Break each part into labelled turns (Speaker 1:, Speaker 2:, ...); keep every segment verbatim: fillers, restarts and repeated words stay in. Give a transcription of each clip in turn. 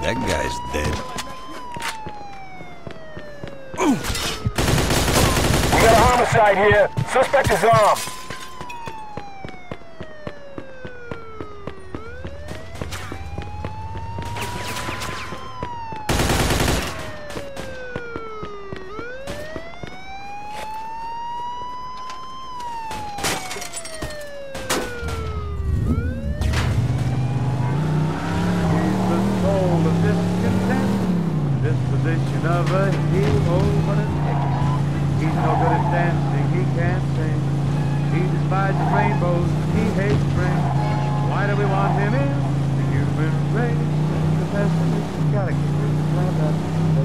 Speaker 1: That guy's dead.
Speaker 2: We got a homicide here. Suspect is armed.
Speaker 3: Disposition of a hero, but a ticket. He's no good at dancing, he can't sing. He despises rainbows, he hates spring. Why do we want him in the human race? The pessimist gotta keep his plan up.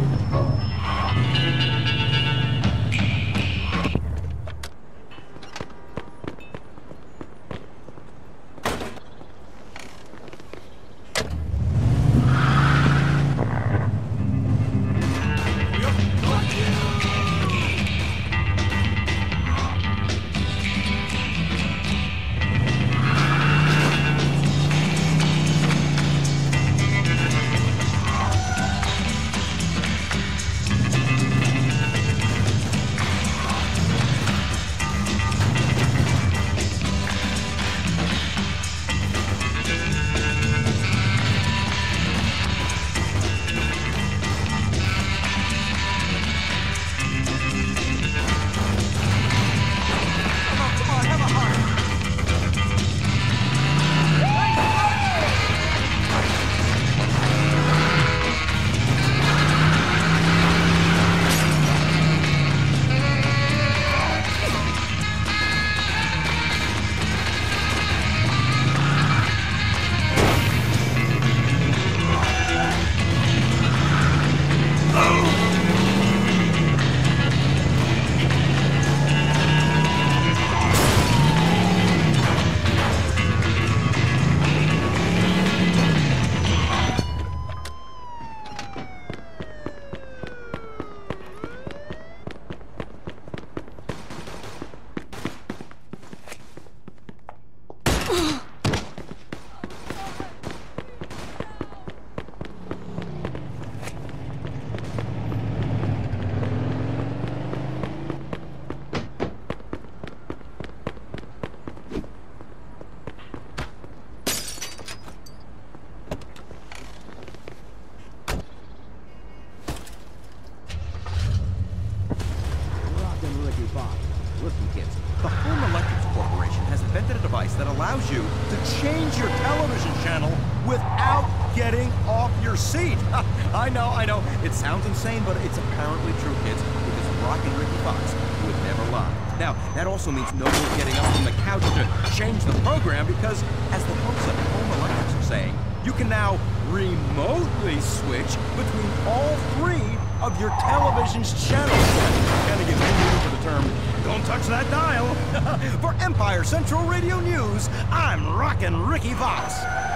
Speaker 4: Listen, kids, the Home Electrics Corporation has invented a device that allows you to change your television channel without getting off your seat. I know, I know, it sounds insane, but it's apparently true, kids, because Rock and Ricky Fox would never lie. Now, that also means no more getting up from the couch to change the program, because, as the folks at Home Electrics are saying, you can now remotely switch between all three of your television's channels. Kind of get new for the term, don't touch that dial. For Empire Central Radio News, I'm Rockin' Ricky Fox.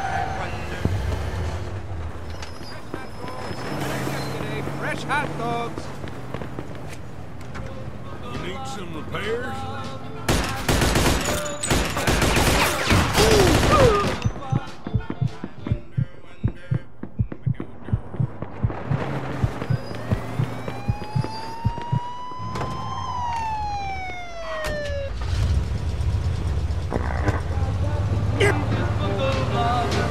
Speaker 5: Fresh hot dogs.
Speaker 6: You need some repairs?
Speaker 5: Yep.